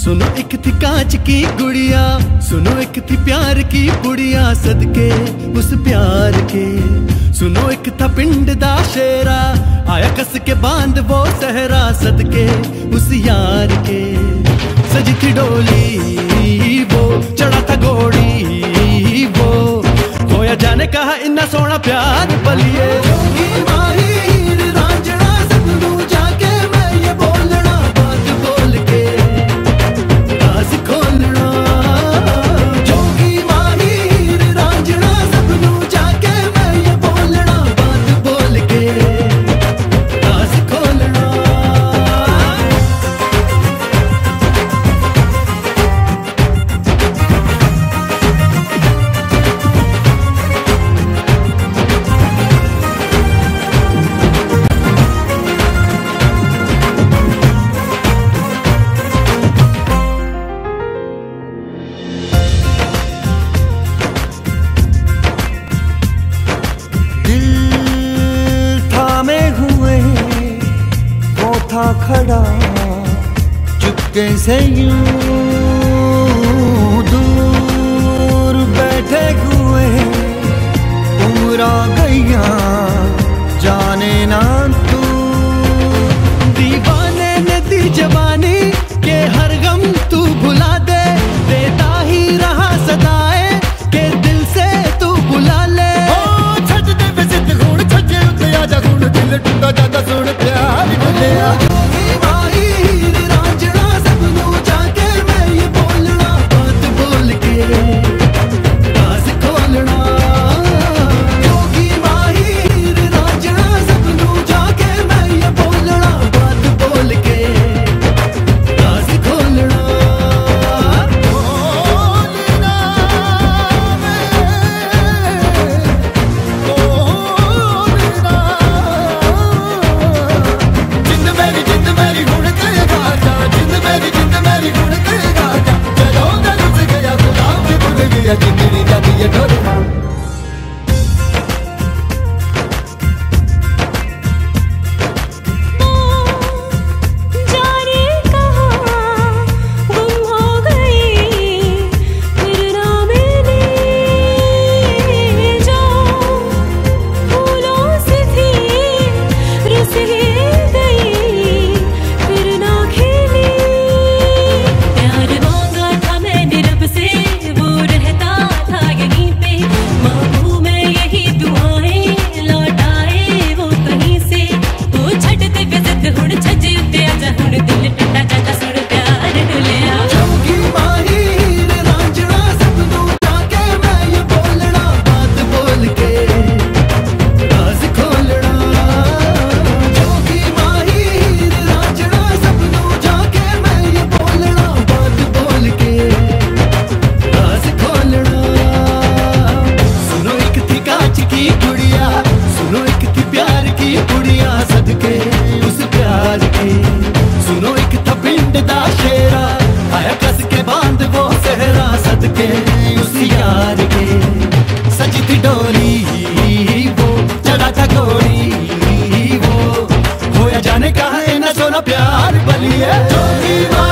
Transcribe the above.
सुनो एक थी कांच की गुड़िया, सुनो एक थी प्यार की पुड़िया, सदके उस प्यार के। सुनो एक था पिंड दा शेरा, आया कस के बांध वो सहरा, सदके उस यार के। सजी थी डोली वो, चढ़ा था घोड़ी वो, खोया जाने कहा इन्ना सोना प्यार बलिए। खड़ा चुपके से यूं दूर बैठे हुए, उम्र आ गईया जाने ना तू। दीवाने ने दी जवानी के हर गम तू भुला दे, देता ही रहा सदाए के दिल से तू बुला ले। ओ छज दे विजित हुण छजे उत्ते आजा हुण, दिल टुटा जाता सुन प्यार भुलिया। जिंदगी जाती है ढोलना। डोली वो, चढ़ा था घोड़ी वो, होया जाने कहा है ना सोना प्यार बलिए।